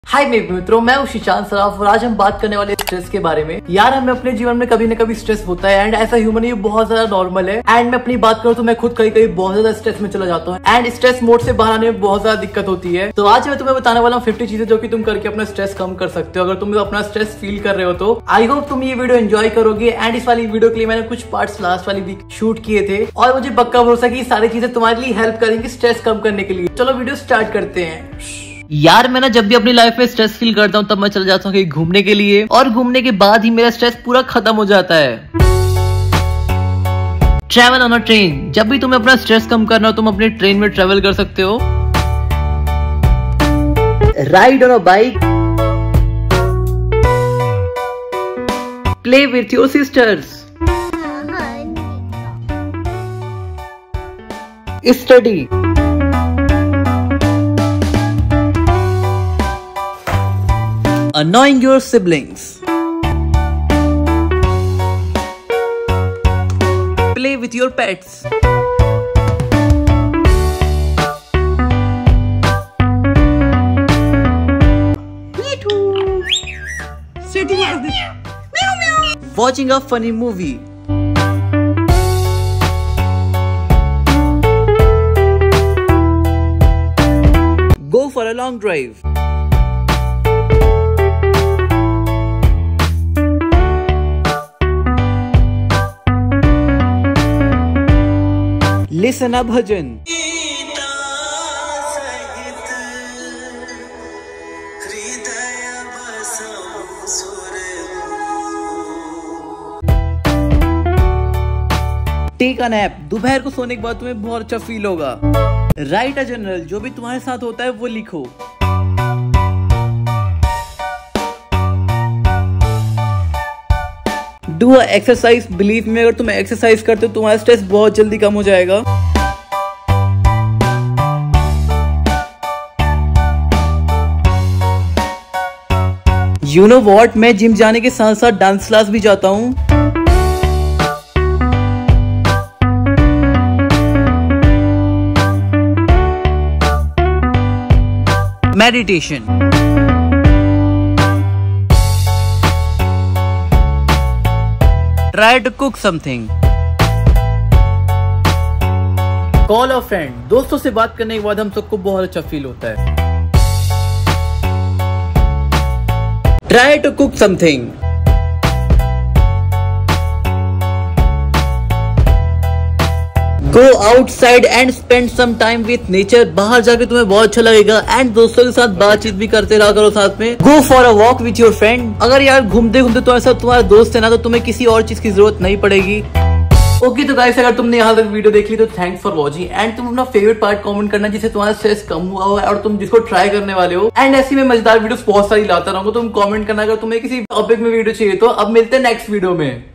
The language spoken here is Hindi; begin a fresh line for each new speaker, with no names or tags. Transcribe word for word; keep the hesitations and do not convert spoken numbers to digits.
हाय मेरे मित्रों, मैं हूं शीशांत सराफ और आज हम बात करने वाले स्ट्रेस के बारे में। यार हमें अपने जीवन में कभी न कभी स्ट्रेस होता है एंड ऐसा ह्यूमन ये बहुत ज्यादा नॉर्मल है। एंड मैं अपनी बात करूं तो मैं खुद कभी कभी बहुत ज्यादा स्ट्रेस में चला जाता हूं एंड स्ट्रेस मोड से बाहर आने में बहुत ज्यादा दिक्कत होती है। तो आज मैं तुम्हें बताने वाला हूँ फिफ्टी चीजें जो कि तुम करके अपना स्ट्रेस कम कर सकते हो। अगर तुम अपना स्ट्रेस फील कर रहे हो तो आई होप तुम ये वीडियो एंजॉय करोगे। एंड इस वाली वीडियो के लिए मैंने कुछ पार्ट्स लास्ट वाली वीक शूट किए थे और मुझे पक्का भरोसा कि ये सारी चीजें तुम्हारे लिए हेल्प करेंगी स्ट्रेस कम करने के लिए। चलो वीडियो स्टार्ट करते हैं। यार मैं ना जब भी अपनी लाइफ में स्ट्रेस फील करता हूँ तब मैं चला जाता हूँ कहीं घूमने के लिए और घूमने के बाद ही मेरा स्ट्रेस पूरा खत्म हो जाता है। ट्रैवल ऑन अ ट्रेन, जब भी तुम्हें अपना स्ट्रेस कम करना हो तुम अपने ट्रेन में ट्रैवल कर सकते हो। Ride on a bike, play with your sisters, study, annoying your siblings, play with your pets, sitting at the meow meow, watching a funny movie, go for a long drive, listen a bhajan, take a nap, दोपहर को सोने के बाद तुम्हें बहुत अच्छा फील होगा। राइट अ जर्नल, जो भी तुम्हारे साथ होता है वो लिखो। डू अ एक्सरसाइज, बिलीव में अगर तुम एक्सरसाइज करते हो तुम्हारा स्ट्रेस बहुत जल्दी कम हो जाएगा। यू नो वॉट, मैं जिम जाने के साथ साथ डांस क्लास भी जाता हूँ। Meditation, try to cook something, call a friend, दोस्तों से बात करने के बाद हम सबको बहुत अच्छा फील होता है। try to cook something, go outside and spend some time with nature, बाहर जाके तुम्हें बहुत अच्छा लगेगा एंड दोस्तों के साथ बातचीत भी करते रहा करो साथ में। go for a walk with your friend, अगर यार घूमते घूमते तुम्हारे साथ तुम्हारा दोस्त है ना तो तुम्हें किसी और चीज की जरूरत नहीं पड़ेगी। ओके तो गाइस, अगर तुमने यहाँ तक वीडियो देख ली तो थैंक्स फॉर वॉचिंग एंड तुम अपना फेवरेट पार्ट कमेंट करना जिससे तुम्हारा स्ट्रेस कम हुआ हो और तुम जिसको ट्राई करने वाले हो। एंड ऐसी में मजेदार वीडियोस बहुत सारी लाता रहूंगा, तुम कमेंट करना अगर तुम्हें किसी टॉपिक में वीडियो चाहिए तो। अब मिलते हैं नेक्स्ट वीडियो में।